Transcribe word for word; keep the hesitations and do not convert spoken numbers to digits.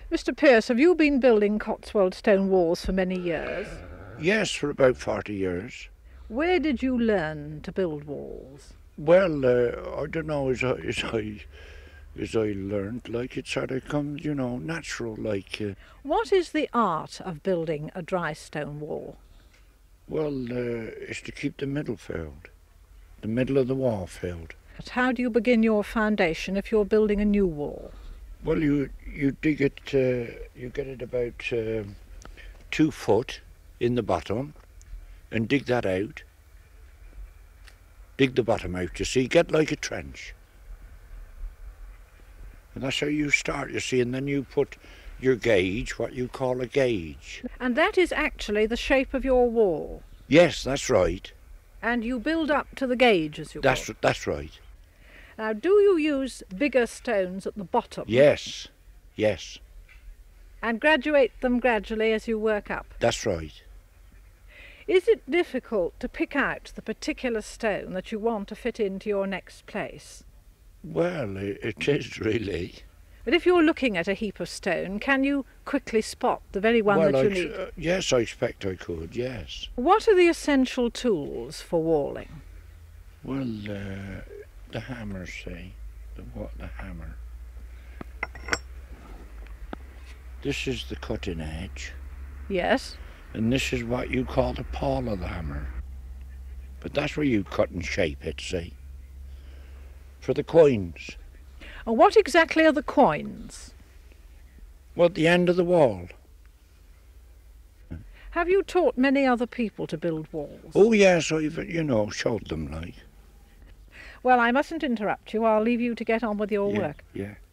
Mister Pearce, have you been building Cotswold stone walls for many years? Yes, for about forty years. Where did you learn to build walls? Well, uh, I don't know, as I, as I, as I learned, like it sort of comes, you know, natural, like. Uh, What is the art of building a dry stone wall? well, uh, it's to keep the middle filled, the middle of the wall filled. But how do you begin your foundation if you're building a new wall? Well, you you dig it, uh, you get it about uh, two foot in the bottom, and dig that out. Dig the bottom out, you see, get like a trench. And that's how you start, you see, and then you put your gauge, what you call a gauge. And that is actually the shape of your wall? Yes, that's right. And you build up to the gauge, as you call That's it? that's right. Now, do you use bigger stones at the bottom? Yes, yes, And graduate them gradually as you work up? that's right. Is it difficult to pick out the particular stone that you want to fit into your next place? Well, it, it is really. But if you're looking at a heap of stone, can you quickly spot the very one well, that you I, need? uh, yes, I expect I could, yes. What are the essential tools for walling? Well, uh, the hammer, see, the what, the hammer. This is the cutting edge, Yes. and this is what you call the pawl of the hammer. But that's where you cut and shape it, see, for the coins. And what exactly are the coins? Well, at the end of the wall. Have you taught many other people to build walls? Oh, yes, I've, you know, showed them, like. Well, I mustn't interrupt you. I'll leave you to get on with your yeah, work. Yeah.